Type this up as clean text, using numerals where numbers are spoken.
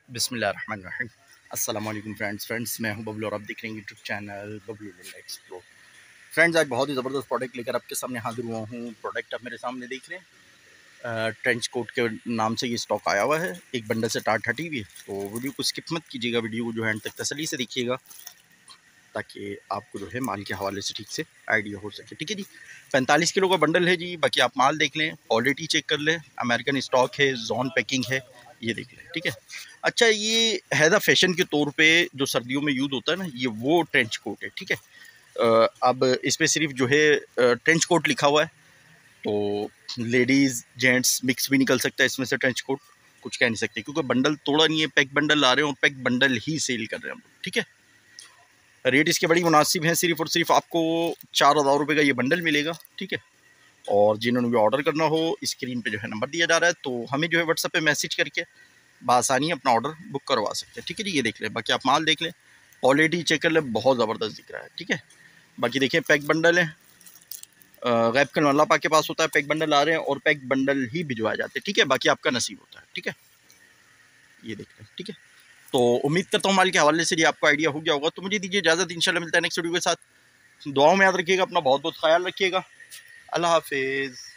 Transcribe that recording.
बिस्मिल्लाहिर्रहमानिर्रहीम। अस्सलाम वालेकुम फ्रेंड्स, मैं हूं बबलू और आप देख रहे हैं YouTube channel Bablu explore. Friends, आज बहुत ही ज़बरदस्त प्रोडक्ट लेकर आपके सामने हाजिर हुआ हूं। प्रोडक्ट आप मेरे सामने देख रहे हैं, ट्रेंच कोट के नाम से ये स्टॉक आया हुआ है। एक बंडल से टाट हटी हुई है, तो वीडियो को स्किप मत कीजिएगा, वीडियो को जो है एंड तक तसल्ली से देखिएगा ताकि आपको जो है माल के हवाले से ठीक से आइडिया हो सके। ठीक है जी, 45 किलो का बंडल है जी। बाकी आप माल देख लें, क्वालिटी चेक कर लें, अमेरिकन स्टॉक है, जोन पैकिंग है, ये देख लें। ठीक है, अच्छा ये हैदा फैशन के तौर पे जो सर्दियों में यूज़ होता है ना, ये वो ट्रेंच कोट है। ठीक है, अब इस पर सिर्फ जो है ट्रेंच कोट लिखा हुआ है, तो लेडीज़ जेंट्स मिक्स भी निकल सकता है इसमें से ट्रेंच कोट, कुछ कह नहीं सकते क्योंकि बंडल तोड़ा नहीं है, पैक बंडल आ रहे हैं और पैक बंडल ही सेल कर रहे हैं हम लोग। ठीक है, रेट इसके बड़ी मुनासिब हैं, सिर्फ और सिर्फ आपको 4000 रुपये का ये बंडल मिलेगा। ठीक है, और जिन्होंने भी ऑर्डर करना हो, स्क्रीन पे जो है नंबर दिया जा रहा है, तो हमें जो है व्हाट्सएप पे मैसेज करके बआसानी अपना ऑर्डर बुक करवा सकते हैं। ठीक है जी, ये देख लें, बाकी आप माल देख लें, क्वालिटी चेक कर लें, बहुत ज़बरदस्त दिख रहा है। ठीक है, बाकी देखिए पैक बंडल है, गैप कल अल्लाह पाक के पास होता है, पैक बंडल आ रहे हैं और पैक बंडल ही भिजवाए जाते हैं। ठीक है, बाकी आपका नसीब होता है। ठीक है, ये देख लें। ठीक है, तो उम्मीद करता हूँ माल के हवाले से ये आपको आइडिया हो गया होगा। तो मुझे दीजिए इजाज़त, इंशाल्लाह मिलता है नेक्स्ट वीडियो के साथ। दुआओं में याद रखिएगा, अपना बहुत बहुत ख्याल रखिएगा। अल्लाह हाफिज़।